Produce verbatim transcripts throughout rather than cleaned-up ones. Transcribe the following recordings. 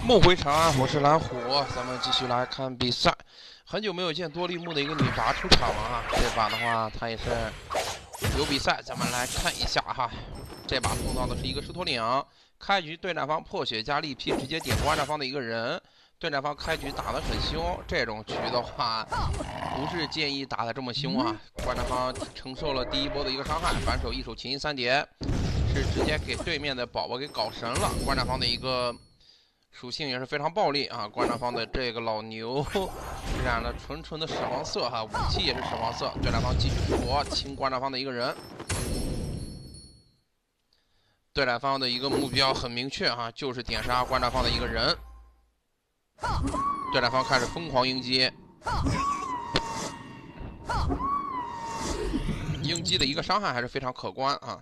梦回长安，我是蓝虎，咱们继续来看比赛。很久没有见多利木的一个女拔出场了啊，这把的话她也是有比赛，咱们来看一下哈。这把碰到的是一个狮驼岭，开局对战方破血加力劈直接点观战方的一个人，对战方开局打得很凶，这种局的话不是建议打得这么凶啊。观战方承受了第一波的一个伤害，反手一手擒三叠，是直接给对面的宝宝给搞神了。观战方的一个属性也是非常暴力啊！观战方的这个老牛染了纯纯的屎黄色哈，武器也是屎黄色。对战方继续出国清观战方的一个人，对战方的一个目标很明确哈，就是点杀观战方的一个人。对战方开始疯狂迎击，迎击的一个伤害还是非常可观啊。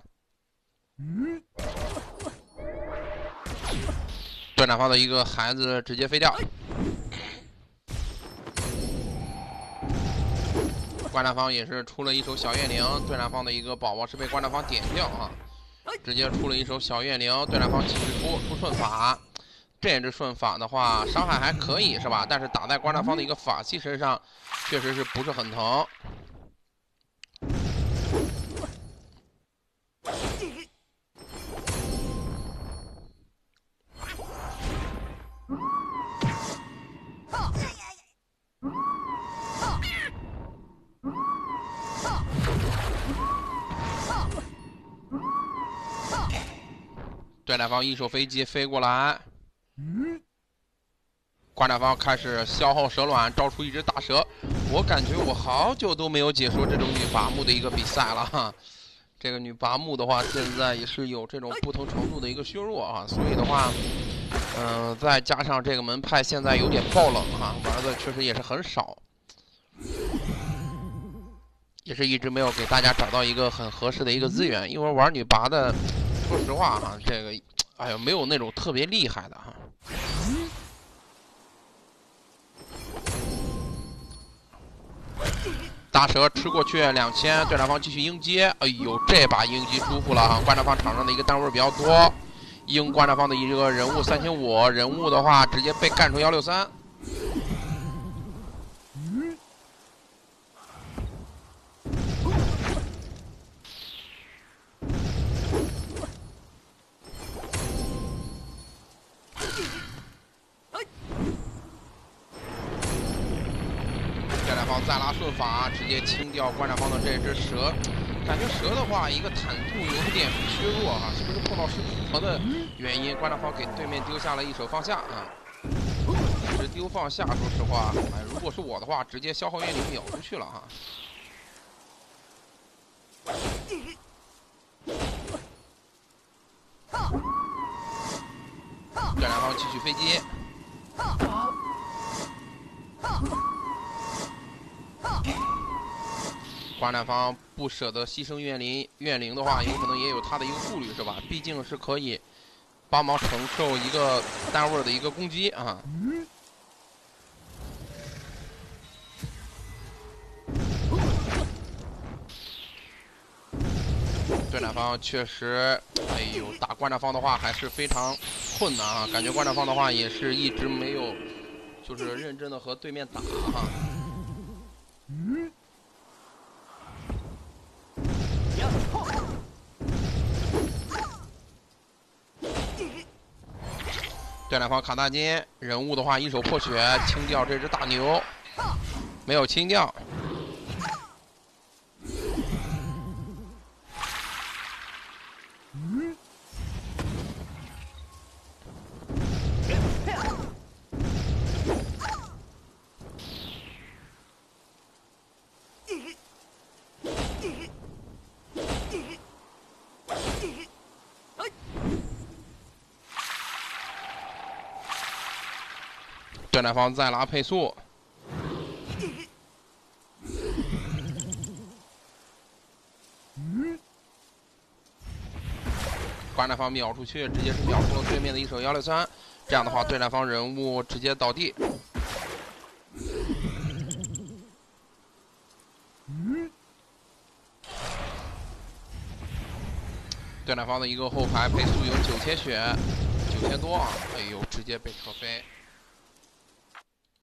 对战方的一个孩子直接飞掉，观战方也是出了一手小月灵，对战方的一个宝宝是被观战方点掉啊，直接出了一手小月灵，对战方继续出出顺法，这支顺法的话伤害还可以是吧？但是打在观战方的一个法器身上，确实是不是很疼。对战方一手飞机飞过来，观战方开始消耗蛇卵，招出一只大蛇。我感觉我好久都没有解说这种女拔木的一个比赛了哈。这个女拔木的话，现在也是有这种不同程度的一个削弱啊，所以的话，嗯、呃，再加上这个门派现在有点爆冷哈，玩的确实也是很少，也是一直没有给大家找到一个很合适的一个资源，因为玩女拔的。说实话哈，这个，哎呦，没有那种特别厉害的哈。大蛇吃过去两千，对战方继续迎击。哎呦，这把迎击舒服了哈！观战方场上的一个单位比较多，应观战方的一个人物三千五，人物的话直接被干出幺六三。再拉顺法，直接清掉观战方的这只蛇。感觉蛇的话，一个坦度有点削弱啊，是不是碰到狮驼的原因？观战方给对面丢下了一手放下啊。其实丢放下，说实话，哎，如果是我的话，直接消耗月灵秒出去了哈。对战方继续飞机。观战方不舍得牺牲怨灵，怨灵的话，有可能也有他的一个顾虑，是吧？毕竟是可以帮忙承受一个单位的一个攻击啊。对战方确实，哎呦，打观战方的话还是非常困难啊。感觉观战方的话也是一直没有，就是认真的和对面打哈、啊。对战方卡大金人物的话，一手破血清掉这只大牛，没有清掉。对战方再拉配速，观战方秒出去，直接是秒出了对面的一手幺六三。这样的话，对战方人物直接倒地。对战方的一个后排配速有九千血， 九千多啊！哎呦，直接被车飞。